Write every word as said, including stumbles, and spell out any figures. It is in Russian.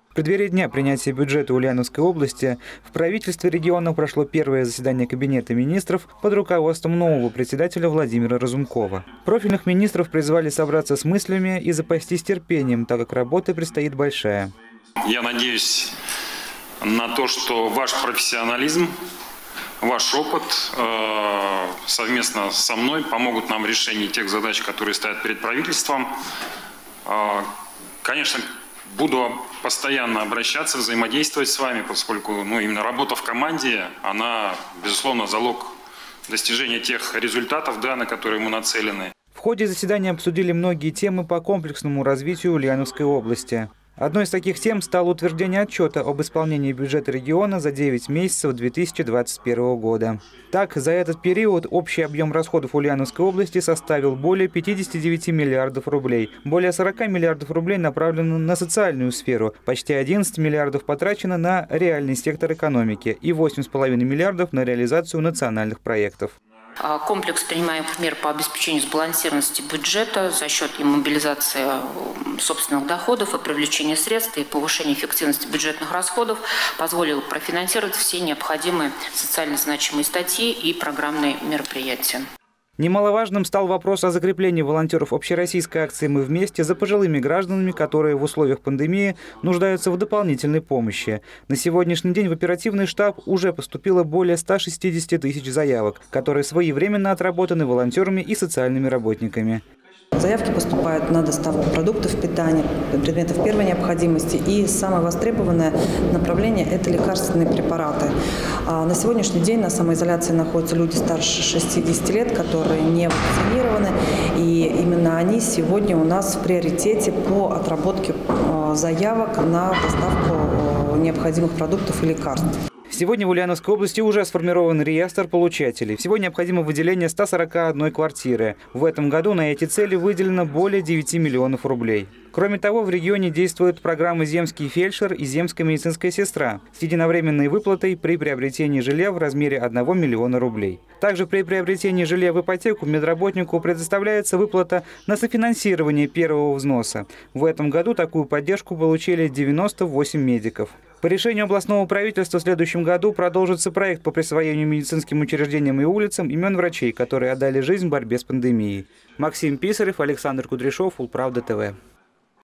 В преддверии дня принятия бюджета Ульяновской области в правительстве региона прошло первое заседание Кабинета министров под руководством нового председателя Владимира Разумкова. Профильных министров призвали собраться с мыслями и запастись терпением, так как работа предстоит большая. Я надеюсь на то, что ваш профессионализм, ваш опыт э, совместно со мной помогут нам в решении тех задач, которые стоят перед правительством. Э, конечно, буду постоянно обращаться, взаимодействовать с вами, поскольку ну, именно работа в команде, она, безусловно, залог достижения тех результатов, да, на которые мы нацелены. В ходе заседания обсудили многие темы по комплексному развитию Ульяновской области. Одной из таких тем стало утверждение отчета об исполнении бюджета региона за девять месяцев две тысячи двадцать первого года. Так, за этот период общий объем расходов Ульяновской области составил более пятидесяти девяти миллиардов рублей. Более сорока миллиардов рублей направлено на социальную сферу, почти одиннадцать миллиардов потрачено на реальный сектор экономики и восемь с половиной миллиардов на реализацию национальных проектов. Комплекс принимаемых мер по обеспечению сбалансированности бюджета за счет и мобилизации собственных доходов, и привлечения средств, и повышения эффективности бюджетных расходов позволил профинансировать все необходимые социально значимые статьи и программные мероприятия. Немаловажным стал вопрос о закреплении волонтеров общероссийской акции «Мы вместе» за пожилыми гражданами, которые в условиях пандемии нуждаются в дополнительной помощи. На сегодняшний день в оперативный штаб уже поступило более ста шестидесяти тысяч заявок, которые своевременно отработаны волонтерами и социальными работниками. Заявки поступают на доставку продуктов питания, предметов первой необходимости. И самое востребованное направление – это лекарственные препараты. На сегодняшний день на самоизоляции находятся люди старше шестидесяти лет, которые не вакцинированы. И именно они сегодня у нас в приоритете по отработке заявок на доставку необходимых продуктов и лекарств. Сегодня в Ульяновской области уже сформирован реестр получателей. Всего необходимо выделение ста сорока одной квартиры. В этом году на эти цели выделено более девяти миллионов рублей. Кроме того, в регионе действуют программы «Земский фельдшер» и «Земская медицинская сестра» с единовременной выплатой при приобретении жилья в размере одного миллиона рублей. Также при приобретении жилья в ипотеку медработнику предоставляется выплата на софинансирование первого взноса. В этом году такую поддержку получили девяносто восемь медиков. По решению областного правительства в следующем году продолжится проект по присвоению медицинским учреждениям и улицам имен врачей, которые отдали жизнь в борьбе с пандемией. Максим Писарев, Александр Кудряшов, Улправда ТВ.